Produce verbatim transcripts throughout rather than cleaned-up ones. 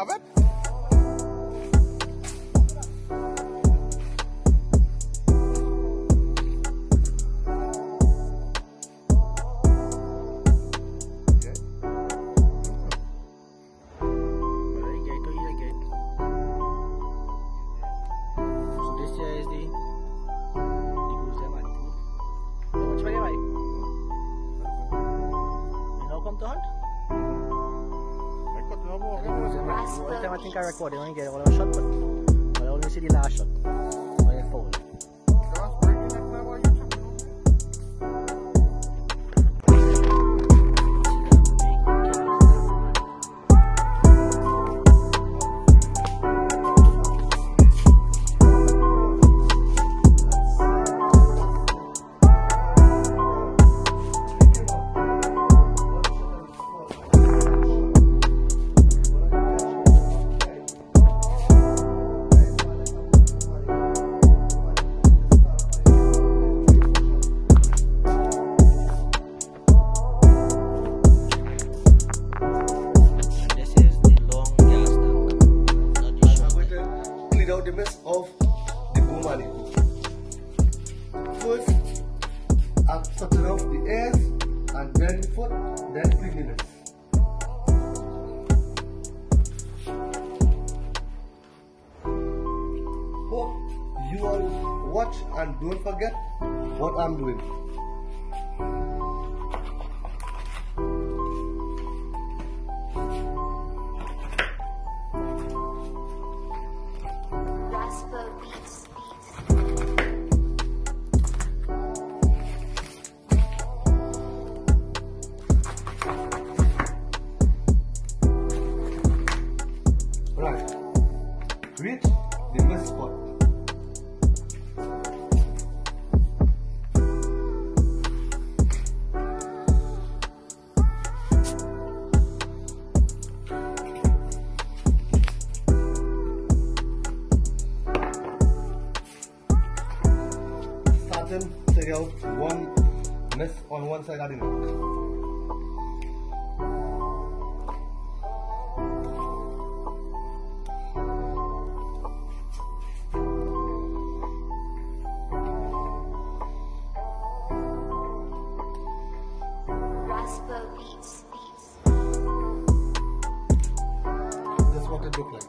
have it? Every time I think I record, I only get all of a shot, but I only see the last shot when I fall. Out the mess of the boom Manicou. First, I'm sorting off the airs and then the foot, then cleanliness. Hope you all watch and don't forget what I'm doing. Right, reach the mess spot. Start them, take out one mess on one side of the neck. That's what it looks like.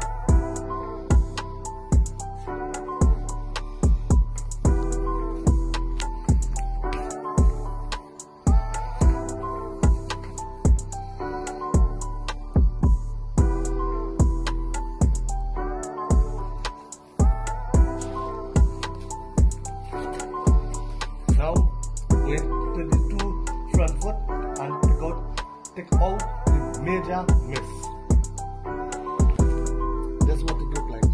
Now, we to the two front foot and take out, take out the major mess. That's what it looks like.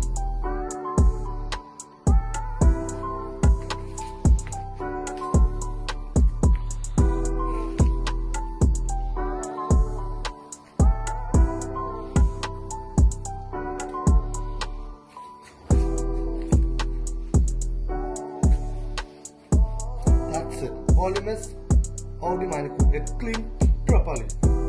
That's it. All the mess, all the Manicou get clean properly.